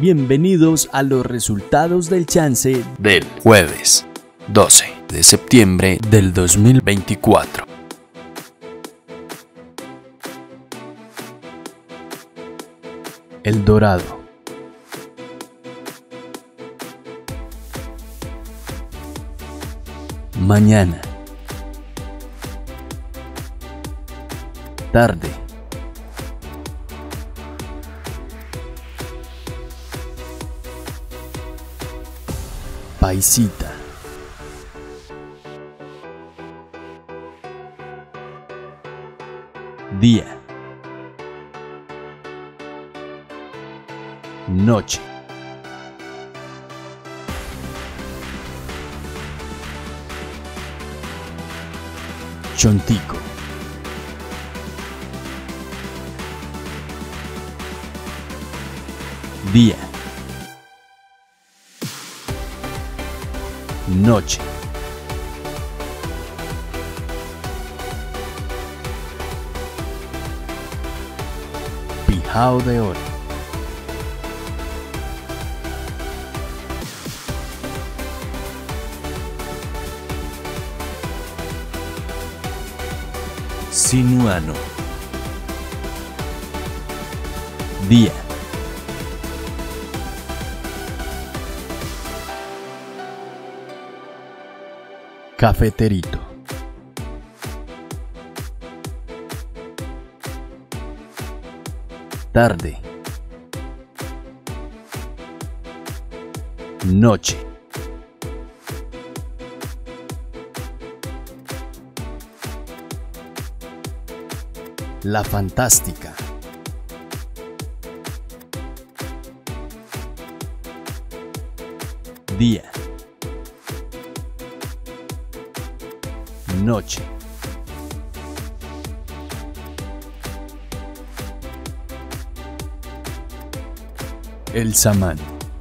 Bienvenidos a los resultados del chance del jueves 12 de septiembre del 2024. El Dorado. Mañana. Tarde. Paisita. Día. Noche. Chontico. Día. Noche. Pijao de oro. Sinuano. Día. Cafeterito. Tarde. Noche. La Fantástica. Día. Noche. El Samán.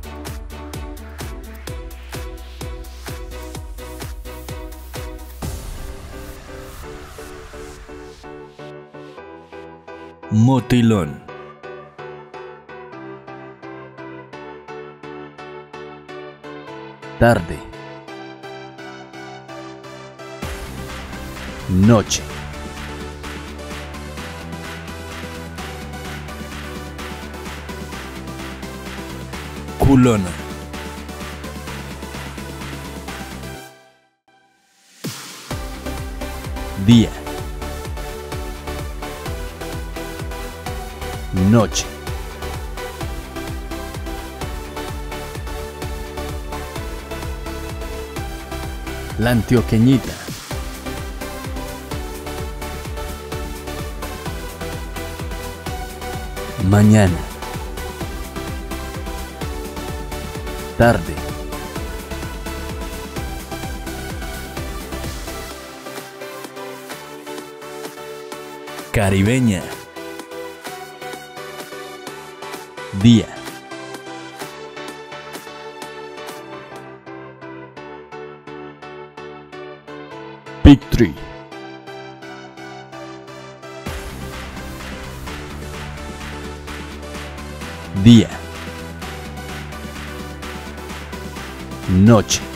Motilón. Tarde. Noche. Culona. Día. Noche. La Antioqueñita. Mañana. Tarde. Caribeña. Día. Big Tree. Día. Noche.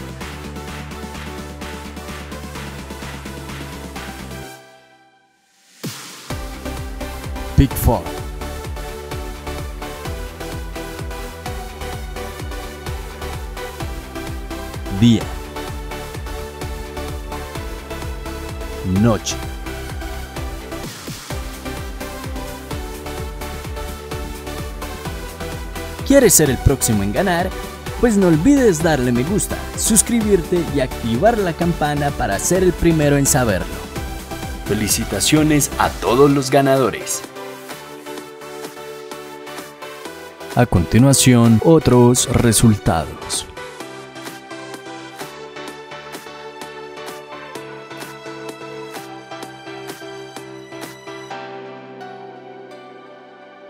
Big Four. Día. Noche. ¿Quieres ser el próximo en ganar? Pues no olvides darle me gusta, suscribirte y activar la campana para ser el primero en saberlo. Felicitaciones a todos los ganadores. A continuación, otros resultados.